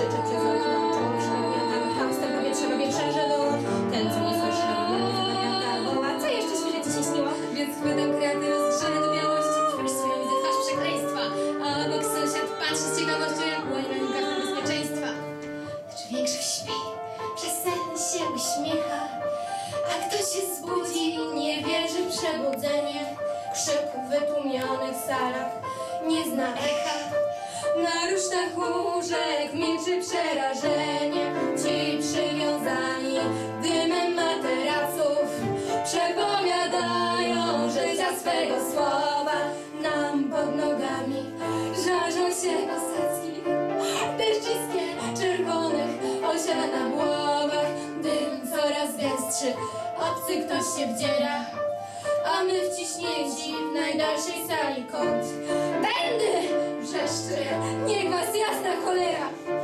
krzyczy przez okno, czoło przygotuje tam hamster powietrzowy wietrze było. Ten, co nie słyszy, wariata woła. Co jeszcze świeże ci się śniło? Więc chwytam kreatywy zgrzane do białości. Twarz swoją widzę twarz przekleństwa. A obok sąsiad patrzy z ciekawością, jak łoni na nim karta bezpieczeństwa. Lecz większość śpi, przez sen się uśmiecha. A kto się zbudzi, nie wierzy w przebudzenie. Krzyku w wytłumionych salach nie zna echa. Na rusztach łóżek milczy przerażenie. Ci przywiązani dymem materaców przepowiadają życia swego słowa. Nam pod nogami żarzą się posadzki deszczyskie, czerwonych osiada na głowach. Dym coraz gęstszy, obcy ktoś się wdziera, a my wciśnięci w najdalszej sali kąt. Będy! Wrzeszczy, niech was jasna cholera!